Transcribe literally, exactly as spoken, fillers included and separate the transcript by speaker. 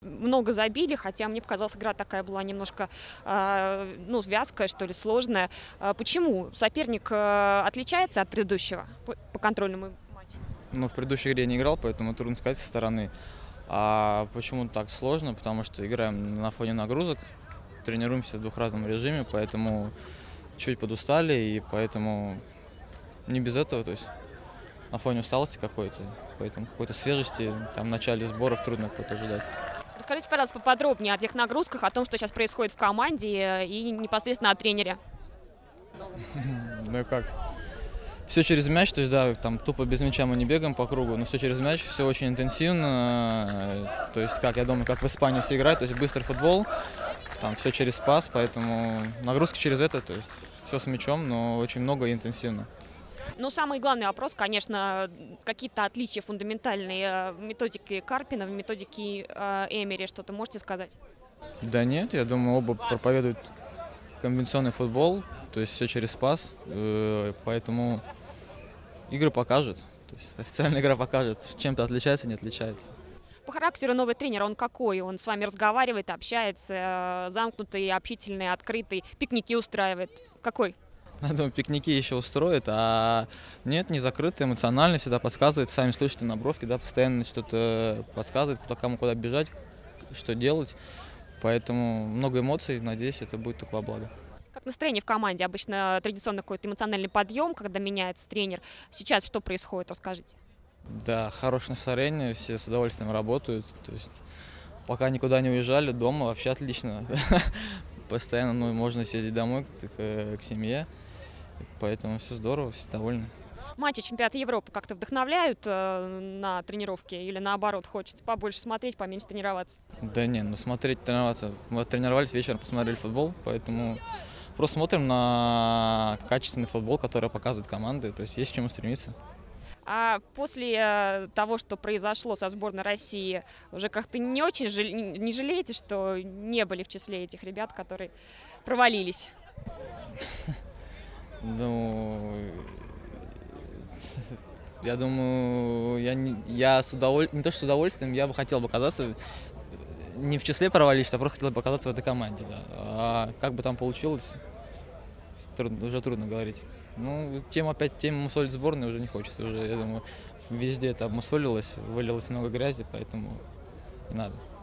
Speaker 1: много забили, хотя мне показалось, игра такая была немножко э, ну, вязкая, что ли, сложная. Э, почему? Соперник э, отличается от предыдущего по, по контрольному матчу?
Speaker 2: Ну, в предыдущей игре не играл, поэтому трудно сказать со стороны. А почему так сложно? Потому что играем на фоне нагрузок, тренируемся в двухразовом режиме, поэтому чуть подустали, и поэтому не без этого, то есть на фоне усталости какой-то, поэтому какой-то свежести там в начале сборов трудно какой-то ожидать.
Speaker 1: Расскажите, пожалуйста, поподробнее о тех нагрузках, о том, что сейчас происходит в команде и непосредственно о тренере.
Speaker 2: Ну и как? Все через мяч, то есть да, там тупо без мяча мы не бегаем по кругу, но все через мяч, все очень интенсивно, то есть как, я думаю, как в Испании все играют, то есть быстрый футбол, там все через пас, поэтому нагрузки через это, то есть все с мячом, но очень много и интенсивно.
Speaker 1: Ну, самый главный вопрос, конечно, какие-то отличия фундаментальные в методике Карпина, в методике э, Эмери, что-то можете сказать?
Speaker 2: Да нет, я думаю, оба проповедуют комбинационный футбол, то есть все через пас, поэтому игры покажут, то есть официальная игра покажет, чем-то отличается, не отличается.
Speaker 1: По характеру новый тренер, он какой? Он с вами разговаривает, общается, замкнутый, общительный, открытый, пикники устраивает? Какой?
Speaker 2: Я думаю, пикники еще устроят, а нет, не закрытый, эмоционально всегда подсказывает, сами слышите на бровке, да, постоянно что-то подсказывает, куда, кому куда бежать, что делать, поэтому много эмоций, надеюсь, это будет только во благо.
Speaker 1: Как настроение в команде? Обычно традиционно какой-то эмоциональный подъем, когда меняется тренер. Сейчас что происходит? Расскажите.
Speaker 2: Да, хорошее настроение, все с удовольствием работают, то есть пока никуда не уезжали, дома вообще отлично. Постоянно, ну, можно съездить домой к, к семье, поэтому все здорово, все довольны.
Speaker 1: Матчи чемпионата Европы как-то вдохновляют э, на тренировки или наоборот, хочется побольше смотреть, поменьше тренироваться?
Speaker 2: Да не, ну смотреть, тренироваться. Мы тренировались вечером, посмотрели футбол, поэтому просто смотрим на качественный футбол, который показывают команды, то есть есть к чему стремиться.
Speaker 1: А после того, что произошло со сборной России, уже как-то не очень жаль... не жалеете, что не были в числе этих ребят, которые провалились?
Speaker 2: Ну, я думаю, я, не, я с удовольствием, не то что с удовольствием, я бы хотел бы оказаться не в числе провалища, а просто хотел бы оказаться в этой команде. Да. А как бы там получилось, трудно, уже трудно говорить. Ну, тему опять тему мусолить сборной уже не хочется. Уже, я думаю, везде это обмусолилось, вылилось много грязи, поэтому не надо.